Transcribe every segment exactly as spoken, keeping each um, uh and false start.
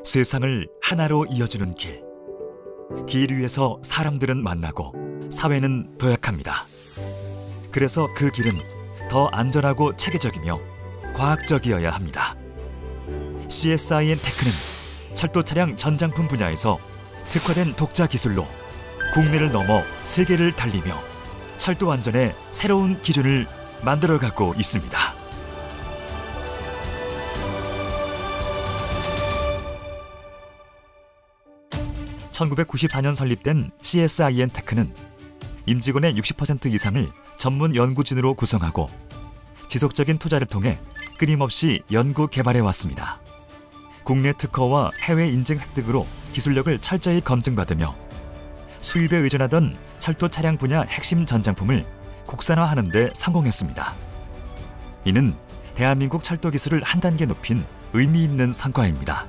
세상을 하나로 이어주는 길. 길 위에서 사람들은 만나고 사회는 도약합니다. 그래서 그 길은 더 안전하고 체계적이며 과학적이어야 합니다. 씨에스아이엔테크는 철도 차량 전장품 분야에서 특화된 독자 기술로 국내를 넘어 세계를 달리며 철도 안전의 새로운 기준을 만들어가고 있습니다. 천구백구십사 년 설립된 씨에스아이엔테크는 임직원의 육십 퍼센트 이상을 전문 연구진으로 구성하고 지속적인 투자를 통해 끊임없이 연구 개발해 왔습니다. 국내 특허와 해외 인증 획득으로 기술력을 철저히 검증받으며 수입에 의존하던 철도 차량 분야 핵심 전장품을 국산화하는 데 성공했습니다. 이는 대한민국 철도 기술을 한 단계 높인 의미 있는 성과입니다.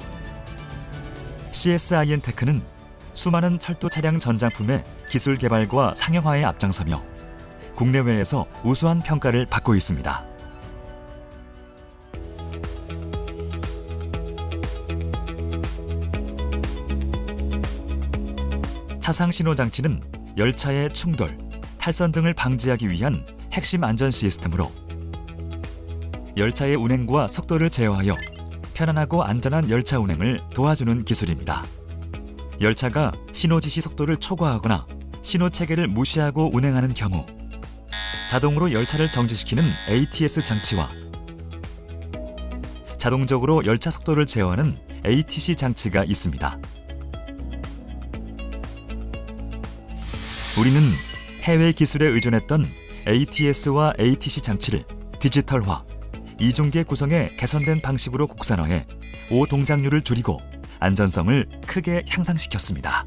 씨에스아이엔테크는 수많은 철도 차량 전장품의 기술 개발과 상용화에 앞장서며 국내외에서 우수한 평가를 받고 있습니다. 차상 신호 장치는 열차의 충돌, 탈선 등을 방지하기 위한 핵심 안전 시스템으로 열차의 운행과 속도를 제어하여 편안하고 안전한 열차 운행을 도와주는 기술입니다. 열차가 신호 지시 속도를 초과하거나 신호 체계를 무시하고 운행하는 경우 자동으로 열차를 정지시키는 에이티에스 장치와 자동적으로 열차 속도를 제어하는 에이티씨 장치가 있습니다. 우리는 해외 기술에 의존했던 에이티에스와 에이티씨 장치를 디지털화, 이중계 구성의 개선된 방식으로 국산화해 오동작률을 줄이고 안전성을 크게 향상시켰습니다.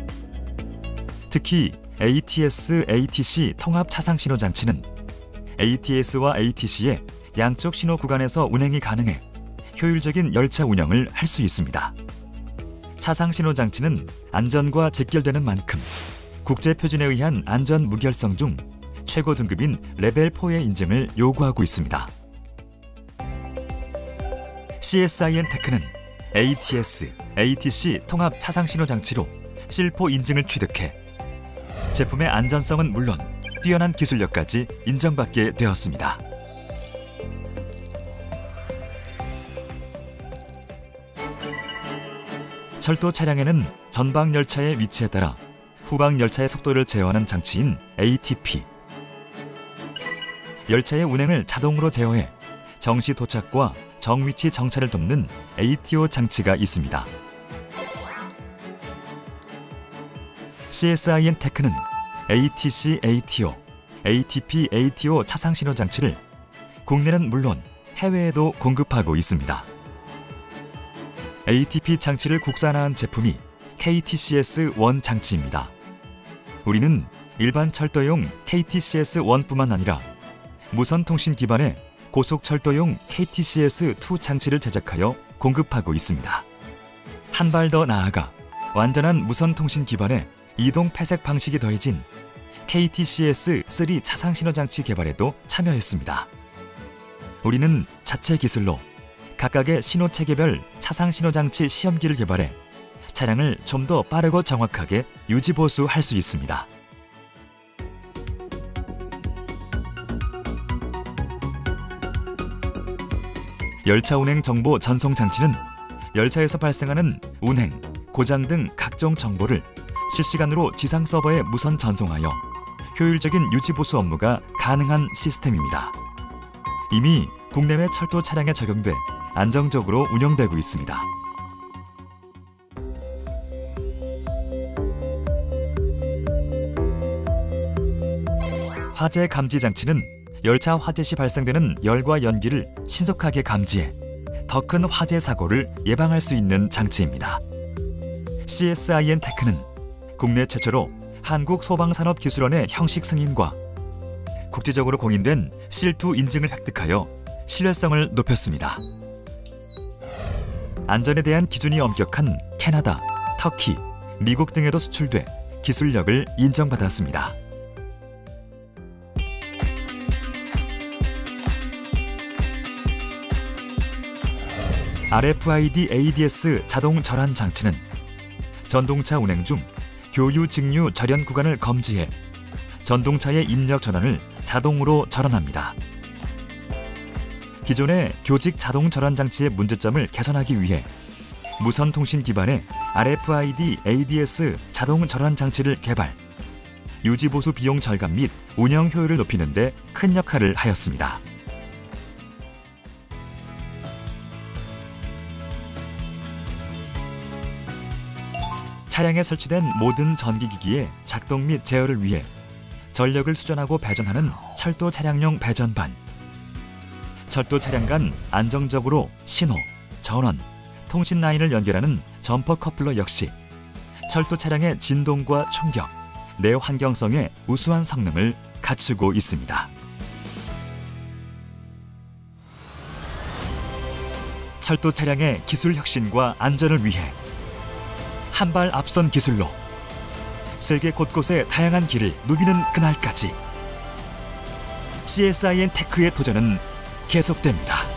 특히 에이티에스, 에이티씨 통합 차상 신호 장치는 에이티에스와 에이티씨의 양쪽 신호 구간에서 운행이 가능해 효율적인 열차 운영을 할 수 있습니다. 차상 신호 장치는 안전과 직결되는 만큼 국제 표준에 의한 안전 무결성 중 최고 등급인 레벨 사의 인증을 요구하고 있습니다. 씨에스아이엔테크는 에이티에스, 에이티씨 통합 차상 신호 장치로 실포 인증을 취득해 제품의 안전성은 물론 뛰어난 기술력까지 인정받게 되었습니다. 철도 차량에는 전방 열차의 위치에 따라 후방 열차의 속도를 제어하는 장치인 에이티피, 열차의 운행을 자동으로 제어해 정시 도착과 정위치 정차를 돕는 에이티오 장치가 있습니다. 씨에스아이엔테크는 에이티씨, 에이티오, 에이티피, 에이티오 차상 신호 장치를 국내는 물론 해외에도 공급하고 있습니다. 에이티피 장치를 국산화한 제품이 케이티씨에스 원 장치입니다. 우리는 일반 철도용 케이티씨에스 원뿐만 아니라 무선통신 기반의 고속철도용 케이티씨에스 투 장치를 제작하여 공급하고 있습니다. 한 발 더 나아가 완전한 무선통신 기반의 이동 폐색 방식이 더해진 케이티씨에스 쓰리 차상 신호 장치 개발에도 참여했습니다. 우리는 자체 기술로 각각의 신호 체계별 차상 신호 장치 시험기를 개발해 차량을 좀 더 빠르고 정확하게 유지 보수할 수 있습니다. 열차 운행 정보 전송 장치는 열차에서 발생하는 운행, 고장 등 각종 정보를 실시간으로 지상 서버에 무선 전송하여 효율적인 유지 보수 업무가 가능한 시스템입니다. 이미 국내외 철도 차량에 적용돼 안정적으로 운영되고 있습니다. 화재 감지 장치는 열차 화재 시 발생되는 열과 연기를 신속하게 감지해 더 큰 화재 사고를 예방할 수 있는 장치입니다. 씨에스아이엔테크는 국내 최초로 한국소방산업기술원의 형식 승인과 국제적으로 공인된 실 투 인증을 획득하여 신뢰성을 높였습니다. 안전에 대한 기준이 엄격한 캐나다, 터키, 미국 등에도 수출돼 기술력을 인정받았습니다. 알에프아이디 에이디에스 자동 절한 장치는 전동차 운행 중 교유 직류 절연 구간을 검지해 전동차의 입력 전원을 자동으로 절환합니다. 기존의 교직 자동 절환 장치의 문제점을 개선하기 위해 무선 통신 기반의 알에프아이디 에이디에스 자동 절환 장치를 개발, 유지 보수 비용 절감 및 운영 효율을 높이는 데 큰 역할을 하였습니다. 차량에 설치된 모든 전기기기의 작동 및 제어를 위해 전력을 수전하고 배전하는 철도 차량용 배전반, 철도 차량 간 안정적으로 신호, 전원, 통신 라인을 연결하는 점퍼 커플러 역시 철도 차량의 진동과 충격, 내환경성의 우수한 성능을 갖추고 있습니다. 철도 차량의 기술 혁신과 안전을 위해 한 발 앞선 기술로 세계 곳곳의 다양한 길을 누비는 그날까지 씨에스아이엔 테크의 도전은 계속됩니다.